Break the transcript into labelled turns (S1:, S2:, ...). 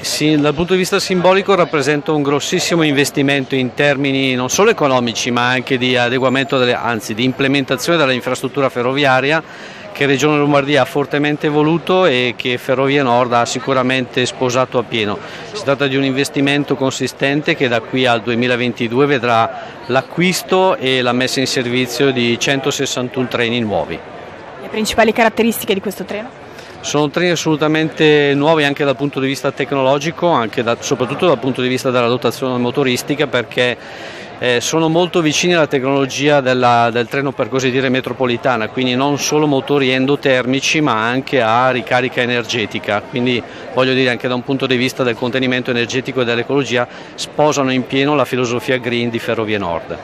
S1: Sì, dal punto di vista simbolico rappresenta un grossissimo investimento in termini non solo economici ma anche di adeguamento, anzi di implementazione della infrastruttura ferroviaria che Regione Lombardia ha fortemente voluto e che Ferrovie Nord ha sicuramente sposato appieno. Si tratta di un investimento consistente che da qui al 2022 vedrà l'acquisto e la messa in servizio di 161 treni nuovi.
S2: Le principali caratteristiche di questo treno?
S1: Sono treni assolutamente nuovi anche dal punto di vista tecnologico, soprattutto dal punto di vista della dotazione motoristica, perché sono molto vicini alla tecnologia del treno, per così dire, metropolitana, quindi non solo motori endotermici ma anche a ricarica energetica, quindi voglio dire anche da un punto di vista del contenimento energetico e dell'ecologia sposano in pieno la filosofia green di Ferrovie Nord.